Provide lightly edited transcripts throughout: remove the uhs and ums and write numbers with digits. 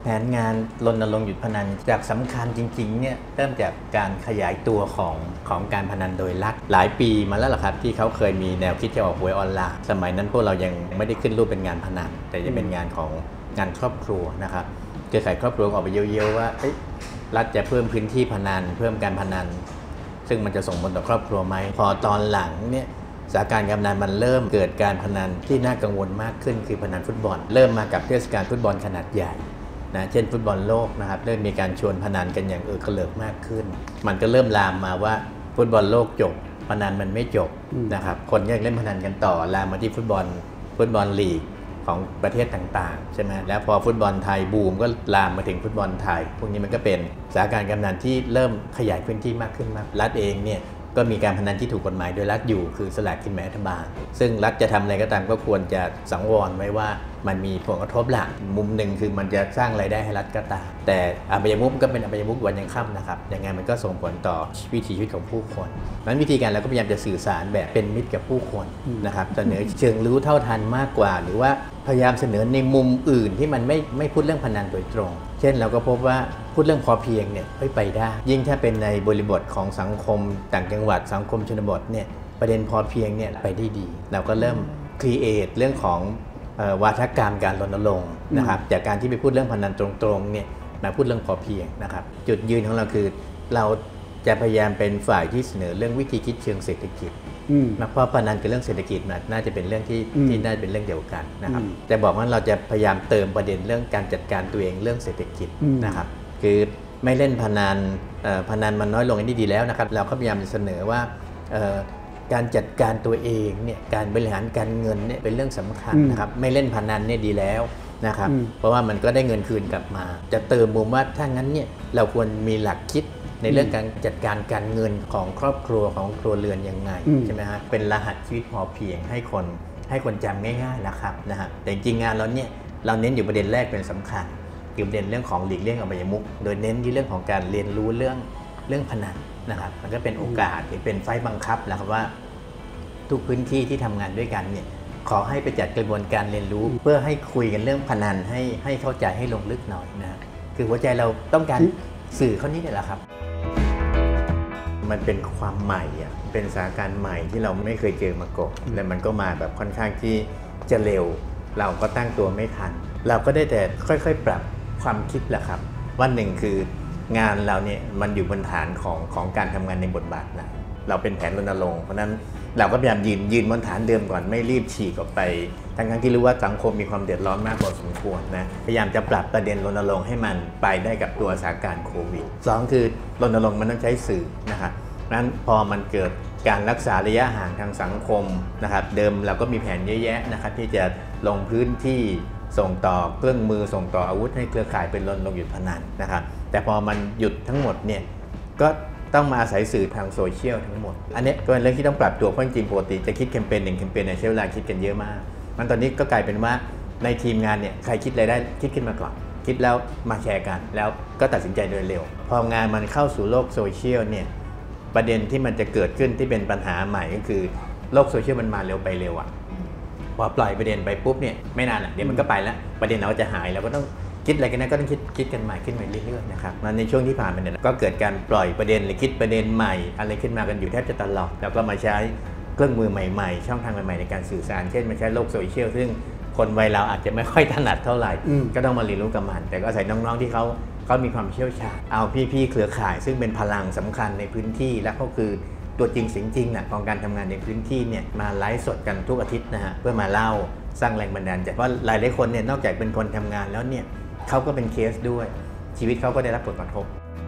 แผนงานรณรงค์หยุดพนันจากสำคัญจริงๆเนี่ยเริ่มจากการขยายตัวของการพนันโดยรัฐหลายปีมาแล้วล่ะครับที่เขาเคยมีแนวคิดจะออกหวยออนไลน์สมัยนั้นพวกเรายังไม่ได้ขึ้นรูปเป็นงานพนันแต่จะเป็นงานของงานครอบครัวนะครับเครือข่ายครอบครัวออกไปเยอะๆว่ารัฐจะเพิ่มพื้นที่พนันเพิ่มการพนันซึ่งมันจะส่งผลต่อครอบครัวไหมพอตอนหลังเนี่ยสถานการณ์การพนันมันเริ่มเกิดการพนันที่น่ากังวลมากขึ้นคือพนันฟุตบอลเริ่มมากับเทศกาลฟุตบอลขนาดใหญ่นะเช่นฟุตบอลโลกนะครับเริ่มมีการชวนพนันกันอย่างเกลิกมากขึ้นมันก็เริ่มลามมาว่าฟุตบอลโลกจบพนันมันไม่จบนะครับคนยังเล่นพนันกันต่อลามมาที่ฟุตบอลลีกของประเทศต่างๆใช่ไหมแล้วพอฟุตบอลไทยบูมก็ลามมาถึงฟุตบอลไทยพวกนี้มันก็เป็นสถานการณ์การพนันที่เริ่มขยายพื้นที่มากขึ้นมากรัฐเองเนี่ยก็มีการพนันที่ถูกกฎหมายโดยรัฐอยู่คือสลากกินแบ่งรัฐบาลซึ่งรัฐจะทำอะไรก็ตามก็ควรจะสังวรไว้ว่ามันมีผลกระทบหลักมุมหนึ่งคือมันจะสร้างรายได้ให้รัฐก็ตามแต่อบายมุขก็เป็นอบายมุขวันยังค่ำนะครับยังไงมันก็ส่งผลต่อวิถีชีวิตของผู้คนนั้นวิธีการเราก็พยายามจะสื่อสารแบบเป็นมิตรกับผู้คนนะครับเสนอเชิงรู้เท่าทันมากกว่าหรือว่าพยายามเสนอในมุมอื่นที่มันไม่พูดเรื่องพนันโดยตรงเช่นเราก็พบว่าพูดเรื่องพอเพียงเนี่ยไปได้ยิ่งถ้าเป็นในบริบทของสังคมต่างจังหวัดสังคมชนบทเนี่ยประเด็นพอเพียงเนี่ยไปได้ดีเราก็เริ่มครีเอทเรื่องของวาทกรรมการรณรงค์นะครับจากการที่ไปพูดเรื่องพนันตรงๆเนี่ยมาพูดเรื่องพอเพียงนะครับจุดยืนของเราคือเราจะพยายามเป็นฝ่ายที่เสนอเรื่องวิธีคิดเชิงเศรษฐกิจเพราะพนันกับเรื่องเศรษฐกิจน่าจะเป็นเรื่องที่น่าจะเป็นเรื่องเดียวกันนะครับแต่บอกว่าเราจะพยายามเติมประเด็นเรื่องการจัดการตัวเองเรื่องเศรษฐกิจนะครับคือไม่เล่นพนันมันน้อยลงอันนี้ดีแล้วนะครับเราก็พยายามจะเสนอว่าการจัดการตัวเองเนี่ยการบริหารการเงินเนี่ยเป็นเรื่องสำคัญนะครับไม่เล่นพนันเนี่ยดีแล้วนะครับเพราะว่ามันก็ได้เงินคืนกลับมาจะเติมมุมว่าถ้างั้นเนี่ยเราควรมีหลักคิดในเรื่องการจัดการการเงินของครอบครัวของครัวเรือนยังไงใช่ไหมฮะเป็นรหัสชีวิตพอเพียงให้คนจำง่ายๆนะครับนะฮะแต่จริงๆงานเราเนี่ยเราเน้นอยู่ประเด็นแรกเป็นสำคัญคือประเด็นเรื่องของหลีกเลี่ยงอบายมุขโดยเน้นที่เรื่องของการเรียนรู้เรื่องพนันนะครับมันก็เป็นโอกาสที่เป็นไฟบังคับนะครับว่าทุกพื้นที่ที่ทำงานด้วยกันเนี่ยขอให้ไปจัดกระบวนการเรียนรู้เพื่อให้คุยกันเรื่องพนันให้เข้าใจให้ลงลึกหน่อยนะคือหัวใจเราต้องการสื่อเขานี่แหละครับมันเป็นความใหม่อ่ะเป็นสถานการณ์ใหม่ที่เราไม่เคยเจอมาก่อนและมันก็มาแบบค่อนข้างที่จะเร็วเราก็ตั้งตัวไม่ทันเราก็ได้แต่ค่อยๆปรับความคิดแหละครับว่าหนึ่งคืองานเราเนี่ยมันอยู่บนฐานของการทำงานในบทบาทไหนเราเป็นแผนรณรงค์เพราะนั้นเราก็พยายามยืนบนฐานเดิมก่อนไม่รีบฉีกออกไปทั้งที่รู้ว่าสังคมมีความเดือดร้อนมากพอสมควรนะพยายามจะปรับประเด็นรณรงค์ให้มันไปได้กับตัวสถานการณ์โควิด2คือรณรงค์มันต้องใช้สื่อนะครับนั้นพอมันเกิดการรักษาระยะห่างทางสังคมนะครับเดิมเราก็มีแผนเยอะแยะนะครับที่จะลงพื้นที่ส่งต่อเครื่องมือส่งต่ออาวุธให้เครือข่ายเป็นรณรงค์หยุดพนันนะครับแต่พอมันหยุดทั้งหมดเนี่ยก็ต้องมาอาศัยสื่อทางโซเชียลทั้งหมดอันนี้ก็เป็นเรื่องที่ต้องปรับตัวเพราะจริงปกติจะคิดแคมเปญ1แคมเปญใช้เวลาคิดกันเยอะมากมันตอนนี้ก็กลายเป็นว่าในทีมงานเนี่ยใครคิดอะไรได้คิดขึ้นมาก่อนคิดแล้วมาแชร์กันแล้วก็ตัดสินใจโดยเร็วพองานมันเข้าสู่โลกโซเชียลเนี่ยประเด็นที่มันจะเกิดขึ้นที่เป็นปัญหาใหม่ก็คือโลกโซเชียลมันมาเร็วไปเร็วอ่ะพอปล่อยประเด็นไปปุ๊บเนี่ยไม่นานอ่ะเดี๋ยวมันก็ไปแล้วประเด็นเราจะหายเราก็ต้องคิดอะไรกันนะก็ต้องคิดกันใหม่ขึ้นมาเรื่อยๆนะครับในช่วงที่ผ่านมาเนี่ยก็เกิดการปล่อยประเด็นหรือคิดประเด็นใหม่อะไรขึ้นมากันอยู่แทบจะตลอดแล้วก็มาใช้เครื่องมือใหม่ๆช่องทางใหม่ๆในการสื่อสารเช่นมาใช้โลกโซเชียลซึ่งคนวัยเราอาจจะไม่ค่อยถนัดเท่าไหร่ก็ต้องมาเรียนรู้กับมันแต่ก็อาศัยน้องๆที่เขามีความเชี่ยวชาญเอาพี่ๆเครือข่ายซึ่งเป็นพลังสำคัญในพื้นที่และก็คือตัวจริงเสียงจริงนะของการทำงานในพื้นที่เนี่ยมาไลฟ์สดกันทุกอาทิตย์นะฮะเพื่อมาเล่าสร้างแรงบันดาลใจเพราะหลายๆคนเนี่ยนอกจากเป็นคนทำงานแล้วเนี่ยเขาก็เป็นเคสด้วยชีวิตเขาก็ได้รับผลกระทบ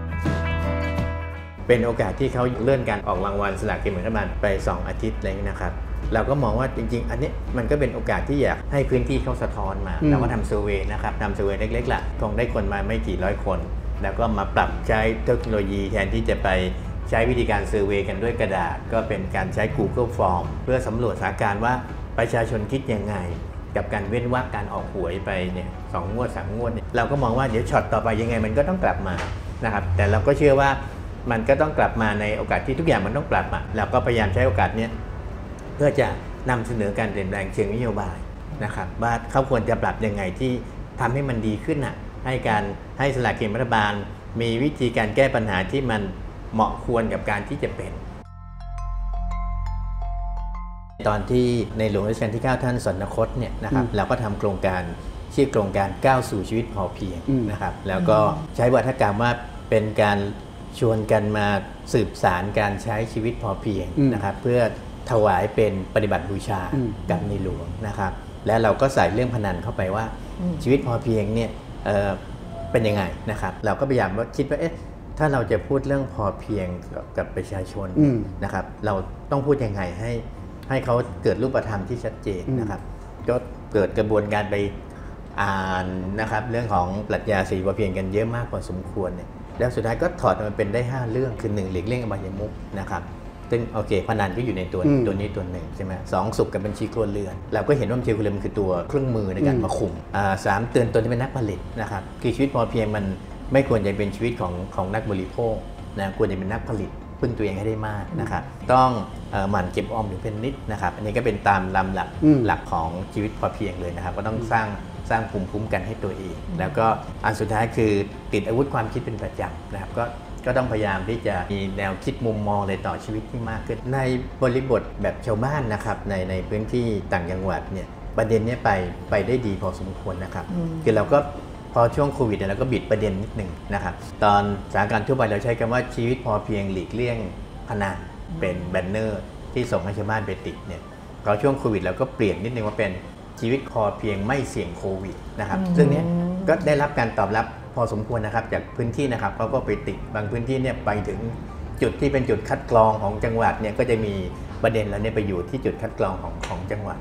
เป็นโอกาสที่เขาเลื่อนการออกรางวัลสลากกินแบ่งรัฐบาลไป2อาทิตย์อะไรอย่างนี้นะครับเราก็มองว่าจริงๆอันนี้มันก็เป็นโอกาสที่อยากให้พื้นที่เขาสะท้อนมาเราก็ทำเซอร์เวย์นะครับทำเซอร์เวย์เล็กๆละคงได้คนมาไม่กี่ร้อยคนแล้วก็มาปรับใช้เทคโนโลยีแทนที่จะไปใช้วิธีการเซอร์เวย์กันด้วยกระดาษก็เป็นการใช้ Google Form เพื่อสำรวจสถานการณ์ว่าประชาชนคิดยังไงกับการเว้นวรรคการออกหวยไปเนี่ย2 งวด 3 งวดเนี่ยเราก็มองว่าเดี๋ยวช็อตต่อไปยังไงมันก็ต้องกลับมานะครับแต่เราก็เชื่อว่ามันก็ต้องกลับมาในโอกาสที่ทุกอย่างมันต้องกลับมาเราก็พยายามใช้โอกาสนี้เพื่อจะนำเสนอการเปลี่ยนแปลงเชิงนโยบายนะครับว่าเขาควรจะปรับยังไงที่ทำให้มันดีขึ้นให้สลากกินแบ่งรัฐบาลมีวิธีการแก้ปัญหาที่มันเหมาะควรกับการที่จะเป็นตอนที่ในหลวงรัชกาลที่ 9 ท่านสวรรคตเนี่ยนะครับเราก็ทำโครงการชื่อโครงการก้าวสู่ชีวิตพอเพียงนะครับแล้วก็ใช้วัฒกรรมว่าเป็นการชวนกันมาสืบสารการใช้ชีวิตพอเพียงนะครับเพื่อถวายเป็นปฏิบัติบูชากับในหลวงนะครับและเราก็ใส่เรื่องพนันเข้าไปว่าชีวิตพอเพียงเนี่ยเป็นยังไงนะครับเราก็พยายามว่าคิดว่าถ้าเราจะพูดเรื่องพอเพียงกับประชาชนนะครับเราต้องพูดยังไงให้เขาเกิดรูปธรรมที่ชัดเจนนะครับก็เกิดกระบวนการไปอ่านนะครับเรื่องของปรัชญา4พอเพียงกันเยอะมากพอสมควรเนี่ยแล้วสุดท้ายก็ถอดมันเป็นได้5เรื่องคือ1หลีกเลี่ยงอบายมุขนะครับซึ่งโอเคพนันก็อยู่ในตัวนี้ตัวหนึ่งใช่ไหม2สุขกับบัญชีครัวเรือนเราก็เห็นว่าบัญชีครัวเรือนมันคือตัวเครื่องมือในการมาคุม3เตือนตนที่เป็นนักผลิตนะครับคือชีวิตพอเพียงมันไม่ควรจะเป็นชีวิตของนักบริโภคนะควรจะเป็นนักผลิตพึ่งตัวเองให้ได้มากนะครับต้องหมั่นเก็บออมหรือเป็นนิดนะครับอันนี้ก็เป็นตามลำหลักของชีวิตพอเพียงเลยนะครับก็ต้องสร้างภูมิคุ้มกันให้ตัวเองแล้วก็อันสุดท้ายคือติดอาวุธความคิดเป็นประจำนะครับก็ต้องพยายามที่จะมีแนวคิดมุมมองเลยต่อชีวิตที่มากขึ้นในบริบทแบบชาวบ้านนะครับในพื้นที่ต่างจังหวัดเนี่ยประเด็นนี้ไปได้ดีพอสมควรนะครับคือเราก็พอช่วงโควิดเนี่ยเราก็บิดประเด็นนิดหนึ่งนะครับตอนสถานการณ์ทั่วไปเราใช้คำว่าชีวิตพอเพียงหลีกเลี่ยงพนันเป็นแบนเนอร์ที่ส่งให้ชาวบ้านไปติดเนี่ยพอช่วงโควิดเราก็เปลี่ยนนิดนึงว่าเป็นชีวิตพอเพียงไม่เสี่ยงโควิดนะครับซึ่งนี้ก็ได้รับการตอบรับพอสมควรนะครับจากพื้นที่นะครับเขาก็ไปติดบางพื้นที่เนี่ยไปถึงจุดที่เป็นจุดคัดกรองของจังหวัดเนี่ยก็จะมีประเด็นแล้วเนี่ยไปอยู่ที่จุดคัดกรองของจังหวัด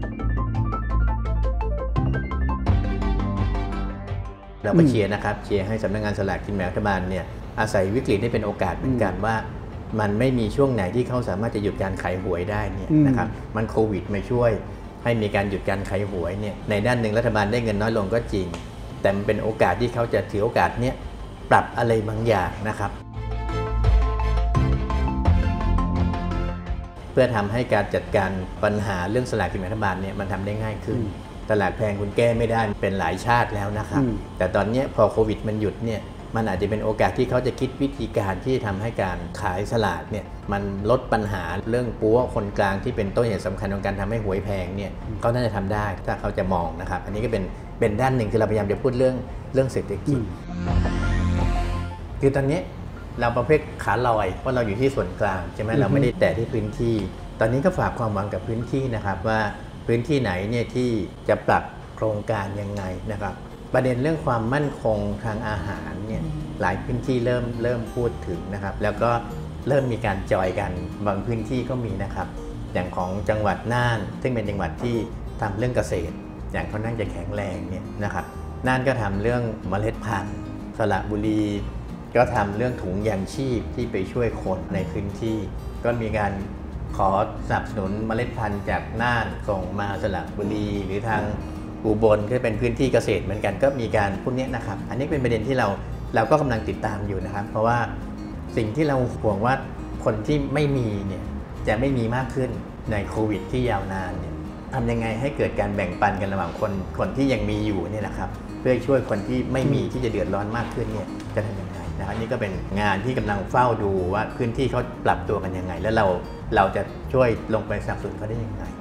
เราก็เชียร์นะครับเชียร์ให้สำนักงานสลากกินแบ่งรัฐบาลเนี่ยอาศัยวิกฤตนี้เป็นโอกาสเหมือนกันว่ามันไม่มีช่วงไหนที่เขาสามารถจะหยุดการขายหวยได้เนี่ยนะครับมันโควิดมาช่วยให้มีการหยุดการขายหวยเนี่ยในด้านหนึ่งรัฐบาลได้เงินน้อยลงก็จริงแต่มันเป็นโอกาสที่เขาจะถือโอกาสนี้ปรับอะไรบางอย่างนะครับเพื่อทำให้การจัดการปัญหาเรื่องสลากกินแบ่งรัฐบาลเนี่ยมันทำได้ง่ายขึ้นตลาดแพงคุณแก้ไม่ได้เป็นหลายชาติแล้วนะครับแต่ตอนนี้พอโควิดมันหยุดเนี่ยมันอาจจะเป็นโอกาสที่เขาจะคิดวิธีการที่ทำให้การขายสลากเนี่ยมันลดปัญหาเรื่องปัวคนกลางที่เป็นต้นเหตุสำคัญของการทำให้หวยแพงเนี่ยเขาน่าจะทำได้ถ้าเขาจะมองนะครับอันนี้ก็เป็นด้านหนึ่งคือเราพยายามจะพูดเรื่องเศรษฐกิจคือตอนนี้เราประเภทขาลอยเพราะเราอยู่ที่ส่วนกลางใช่ไหมเราไม่ได้แตะที่พื้นที่ตอนนี้ก็ฝากความหวังกับพื้นที่นะครับว่าพื้นที่ไหนเนี่ยที่จะปรับโครงการยังไงนะครับประเด็นเรื่องความมั่นคงทางอาหารเนี่ยหลายพื้นที่เริ่มพูดถึงนะครับแล้วก็เริ่มมีการจอยกันบางพื้นที่ก็มีนะครับอย่างของจังหวัดน่านซึ่งเป็นจังหวัดที่ทำเรื่องเกษตรอย่างเขานั่งจะแข็งแรงเนี่ยนะครับน่านก็ทำเรื่องเมล็ดพันธุ์สระบุรีก็ทำเรื่องถุงยางชีพที่ไปช่วยคนในพื้นที่ก็มีการขอสนับสนุนเมล็ดพันธุ์จากน่านส่งมาสระบุรีหรือทางอุบลก็เป็นพื้นที่เกษตรเหมือนกันก็มีการพวกนี้นะครับอันนี้เป็นประเด็นที่เราก็กำลังติดตามอยู่นะครับเพราะว่าสิ่งที่เราห่วงว่าคนที่ไม่มีเนี่ยจะไม่มีมากขึ้นในโควิดที่ยาวนานเนี่ยทำยังไงให้เกิดการแบ่งปันกันระหว่างคนที่ยังมีอยู่เนี่ยนะครับเพื่อช่วยคนที่ไม่มีที่จะเดือดร้อนมากขึ้นเนี่ยจะทำยังไงนะครับนี่ก็เป็นงานที่กำลังเฝ้าดูว่าพื้นที่เขาปรับตัวกันยังไงแล้วเราจะช่วยลงไปสนับสนุนเขาได้ยังไง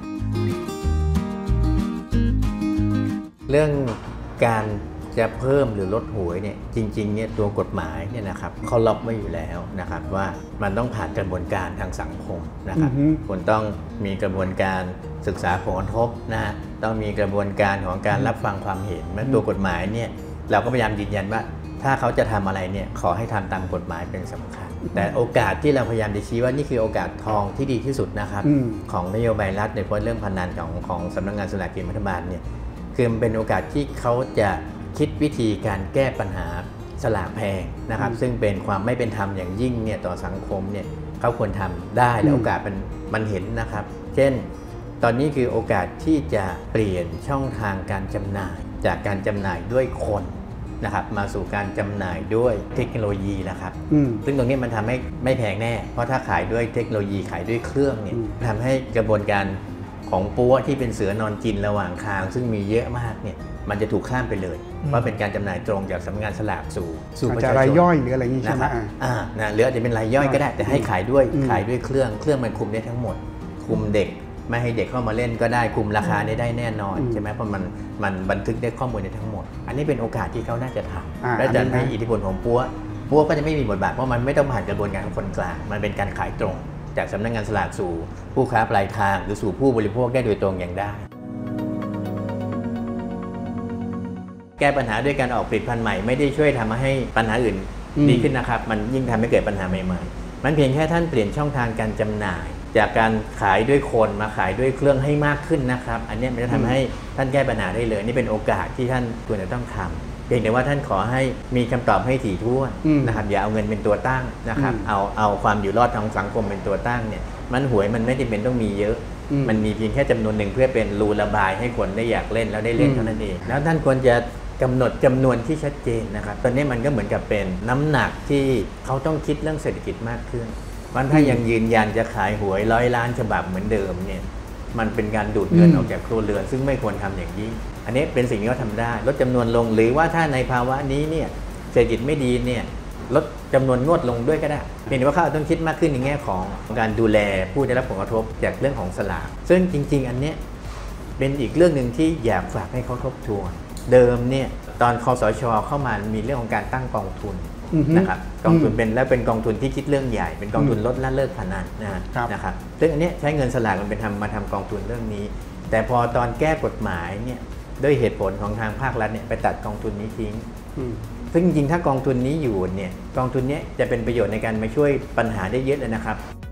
เรื่องการจะเพิ่มหรือลดหวยเนี่ยจริงๆเนี่ยตัวกฎหมายเนี่ยนะครับเขาล็อกไว้อยู่แล้วนะครับว่ามันต้องผ่านกระบวนการทางสังคมนะครับคุณต้องมีกระบวนการศึกษาผลกระทบนะต้องมีกระบวนการของการรับฟังความเห็นและตัวกฎหมายเนี่ยเราก็พยายามยืนยันว่าถ้าเขาจะทำอะไรเนี่ยขอให้ทำตามกฎหมายเป็นสำคัญแต่โอกาสที่เราพยายามจะชี้ว่านี่คือโอกาสทองที่ดีที่สุดนะครับของนโยบายรัฐในเรื่องพนันของสำนักงานสลากกินแบ่งรัฐบาลเนี่ยคือมันเป็นโอกาสที่เขาจะคิดวิธีการแก้ปัญหาสลากแพงนะครับซึ่งเป็นความไม่เป็นธรรมอย่างยิ่งเนี่ยต่อสังคมเนี่ยเขาควรทำได้และโอกาสมันเห็นนะครับเช่นตอนนี้คือโอกาสที่จะเปลี่ยนช่องทางการจำหน่ายจากการจำหน่ายด้วยคนนะครับมาสู่การจำหน่ายด้วยเทคโนโลยีนะครับซึ่งตรงนี้มันทำให้ไม่แพงแน่เพราะถ้าขายด้วยเทคโนโลยีขายด้วยเครื่องเนี่ยทำให้กระบวนการของปัวที่เป็นเสือนอนกินระหว่างทางซึ่งมีเยอะมากเนี่ยมันจะถูกข้ามไปเลยว่าเป็นการจำหน่ายตรงจากสำนักงานสลากสู่ประชาชนรายย่อยหรืออะไรอย่างนี้ใช่ไหมหรืออาจจะเป็นรายย่อยก็ได้แต่ให้ขายด้วยเครื่องมันคุมได้ทั้งหมดคุมเด็กไม่ให้เด็กเข้ามาเล่นก็ได้คุมราคาได้แน่นอนใช่ไหมเพราะมันบันทึกได้ข้อมูลได้ทั้งหมดอันนี้เป็นโอกาสที่เขาน่าจะทำและจะให้อิทธิพลของปัวก็จะไม่มีบทบาทเพราะมันไม่ต้องผ่านกระบวนการของคนกลางมันเป็นการขายตรงจากสำนักงานสลากสู่ผู้ค้าปลายทางหรือสู่ผู้บริโภคได้โดยตรงอย่างได้แก้ปัญหาด้วยการออกผลิตภัณฑ์ใหม่ไม่ได้ช่วยทำให้ปัญหาอื่นดีขึ้นนะครับมันยิ่งทำให้เกิดปัญหาใหม่ๆมันเพียงแค่ท่านเปลี่ยนช่องทางการจำหน่ายจากการขายด้วยคนมาขายด้วยเครื่องให้มากขึ้นนะครับอันนี้มันจะทำให้ท่านแก้ปัญหาได้เลยนี่เป็นโอกาสที่ท่านควรจะต้องทำเพียงแต่ว่าท่านขอให้มีคำตอบให้ถี่ถ้วนนะครับอย่าเอาเงินเป็นตัวตั้งนะครับเอาความอยู่รอดทางสังคมเป็นตัวตั้งเนี่ยมันหวยมันไม่จำเป็นต้องมีเยอะมันมีเพียงแค่จำนวนหนึ่งเพื่อเป็นรูระบายให้คนได้อยากเล่นแล้วได้เล่นเท่านั้นเองแล้วท่านควรจะกำหนดจำนวนที่ชัดเจนนะครับตอนนี้มันก็เหมือนกับเป็นน้ำหนักที่เขาต้องคิดเรื่องเศรษฐกิจมากขึ้นมันถ้ายังยืนยันจะขายหวย100 ล้านฉบับเหมือนเดิมเนี่ยมันเป็นการดูดเงินออกจากครัวเรือนซึ่งไม่ควรทำอย่างยิ่งอันนี้เป็นสิ่งที่เขาทำได้ลดจำนวนลงหรือว่าถ้าในภาวะนี้เนี่ยเศรษฐกิจไม่ดีเนี่ยลดจำนวนงวดลงด้วยก็ได้เพียงแต่ว่าเขาต้องคิดมากขึ้นในแง่ของการดูแลผู้ได้รับผลกระทบจากเรื่องของสลากซึ่งจริงๆอันนี้เป็นอีกเรื่องหนึ่งที่อยากฝากให้เขาทบทวนเดิมเนี่ยตอนคสช.เข้ามามีเรื่องของการตั้งกองทุนนะครับกองทุนเป็นกองทุนที่คิดเรื่องใหญ่เป็นกองทุนลดละเลิกพนันนะครับซึ่งอันนี้ใช้เงินสลากมันเป็นมาทำกองทุนเรื่องนี้แต่พอตอนแก้กฎหมายเนี่ยด้วยเหตุผลของทางภาครัฐเนี่ยไปตัดกองทุนนี้ทิ้งซึ่งจริงๆถ้ากองทุนนี้อยู่เนี่ยกองทุนนี้จะเป็นประโยชน์ในการมาช่วยปัญหาได้เยอะเลยนะครับ